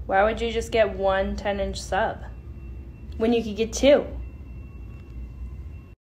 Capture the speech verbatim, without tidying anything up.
Why would you just get one ten inch sub when you could get two?